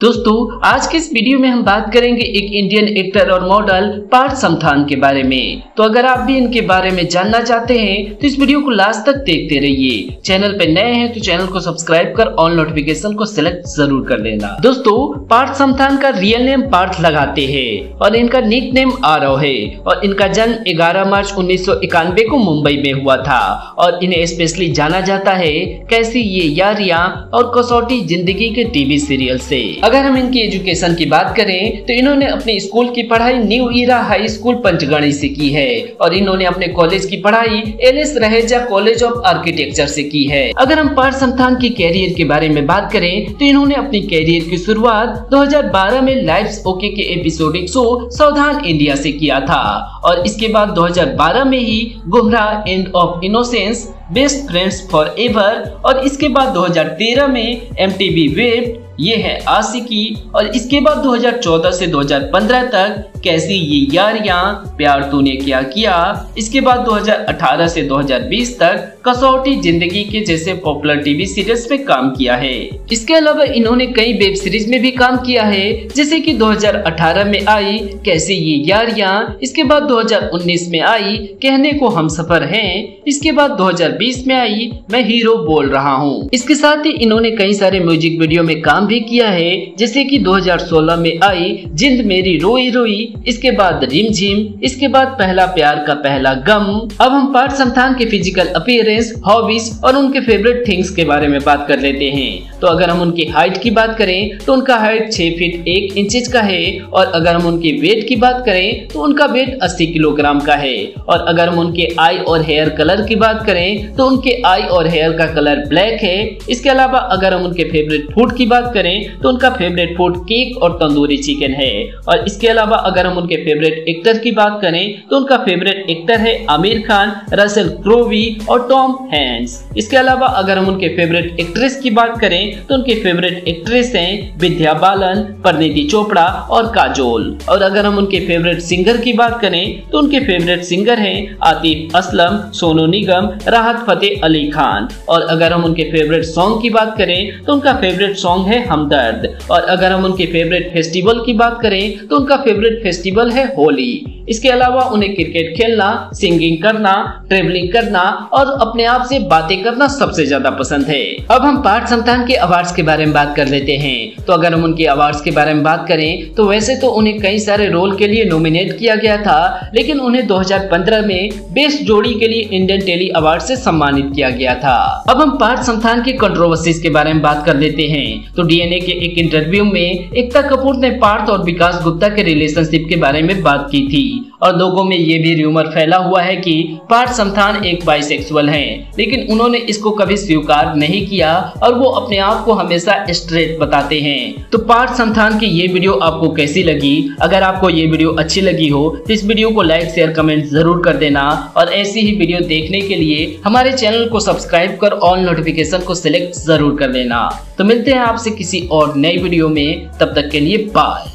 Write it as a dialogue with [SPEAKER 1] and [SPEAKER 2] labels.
[SPEAKER 1] दोस्तों आज के इस वीडियो में हम बात करेंगे एक इंडियन एक्टर और मॉडल पार्थ समथान के बारे में। तो अगर आप भी इनके बारे में जानना चाहते हैं तो इस वीडियो को लास्ट तक देखते रहिए। चैनल पे नए हैं तो चैनल को सब्सक्राइब कर ऑल नोटिफिकेशन को सिलेक्ट जरूर कर लेना। दोस्तों पार्थ समथान का रियल नेम पार्थ लगाते हैं और इनका निक नेम आरव है और इनका जन्म 11 मार्च 1991 को मुंबई में हुआ था और इन्हें स्पेशली जाना जाता है कैसी ये यारियां और कसौटी जिंदगी के टीवी सीरियल से। अगर हम इनकी एजुकेशन की बात करें तो इन्होंने अपने स्कूल की पढ़ाई new era high school Panchgani से की है और इन्होंने अपने कॉलेज की पढ़ाई LS Raheja college of architecture से की है। अगर हम पार्थ समथान के कैरियर के बारे में बात करें तो इन्होंने अपनी कैरियर की शुरुआत 2012 में लाइव्स ओके के एपिसोडिक शो सावधान इंडिया से किया था और इसके बाद 2012 में ही Gumrah end of innocence best friends for ever और इसके बाद 2013 में MTV वेब ये है आशिकी और इसके बाद 2014 से 2015 तक कैसी ये यारियां प्यार तूने क्या किया। इसके बाद 2018 से 2020 तक कसौटी जिंदगी के जैसे पॉपुलर टीवी सीरीज में काम किया है। इसके अलावा इन्होंने कई वेब सीरीज में भी काम किया है जैसे कि 2018 में आई कैसी ये यारियां, इसके बाद 2019 में आई कहने को हम सफर हैं, इसके बाद 2020 में आई मैं हीरो बोल रहा हूँ। इसके साथ ही इन्होंने कई सारे म्यूजिक वीडियो में काम भी किया है जैसे कि 2016 में आई जिंद मेरी रोई रोई, इसके बाद रिमझिम, इसके बाद पहला प्यार का पहला गम। अब हम पार्थ समथान के फिजिकल अपीयरेंस, हॉबीज और उनके फेवरेट थिंग्स के बारे में बात कर लेते हैं। तो अगर हम उनकी हाइट की बात करें तो उनका हाइट 6 फीट 1 इंच का है और अगर हम उनके वेट की बात करें तो उनका वेट 80 किलोग्राम का है और अगर हम उनके आई और हेयर कलर की बात करें तो उनके आई और हेयर का कलर ब्लैक है। इसके अलावा अगर हम उनके फेवरेट फूड की बात करें तो उनका फेवरेट फूड केक और तंदूरी चिकन है और इसके अलावा अगर हम उनके फेवरेट एक्टर की बात करें तो उनका फेवरेट एक्टर है आमिर खान, रसेल क्रोवी और टॉम हैंक्स। इसके अलावा अगर हम उनके फेवरेट एक्ट्रेस की बात करें तो उनके फेवरेट एक्ट्रेस हैं विद्या बालन, परिणीति चोपड़ा और काजोल और अगर हम उनके फेवरेट सिंगर की बात करें तो उनके फेवरेट सिंगर हैं आतिफ असलम, सोनू निगम, राहत फतेह अली खान और अगर हम उनके फेवरेट सॉन्ग की बात करें तो उनका फेवरेट सॉन्ग है हमदर्द और अगर हम उनके फेवरेट फेस्टिवल की बात करें तो उनका फेवरेट फेस्टिवल है होली। इसके अलावा उन्हें क्रिकेट खेलना, सिंगिंग करना, ट्रेवलिंग करना और अपने आप से बातें करना सबसे ज्यादा पसंद है। अब हम पार्थ समथान के अवार्ड्स के बारे में बात कर लेते हैं। तो अगर हम उनके अवार्ड्स के बारे में बात करें तो वैसे तो उन्हें कई सारे रोल के लिए नॉमिनेट किया गया था लेकिन उन्हें 2015 में बेस्ट जोड़ी के लिए इंडियन टेली अवार्ड से सम्मानित किया गया था। अब हम पार्थ समथान की कंट्रोवर्सीज के बारे में बात कर लेते हैं। तो DNA के एक इंटरव्यू में एकता कपूर ने पार्थ और विकास गुप्ता के रिलेशनशिप के बारे में बात की थी और लोगों में ये भी रूमर फैला हुआ है कि पार्थ समथान एक बाइसेक्सुअल हैं, लेकिन उन्होंने इसको कभी स्वीकार नहीं किया और वो अपने आप को हमेशा स्ट्रेट बताते हैं। तो पार्थ समथान की ये वीडियो आपको कैसी लगी? अगर आपको ये वीडियो अच्छी लगी हो तो इस वीडियो को लाइक शेयर कमेंट जरूर कर देना और ऐसी ही वीडियो देखने के लिए हमारे चैनल को सब्सक्राइब कर ऑल नोटिफिकेशन को सिलेक्ट जरूर कर लेना। तो मिलते हैं आपसे किसी और नई वीडियो में, तब तक के लिए बाय।